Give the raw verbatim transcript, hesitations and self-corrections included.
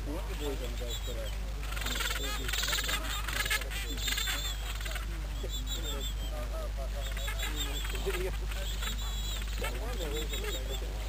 What the boys on about today? Video. That one there is a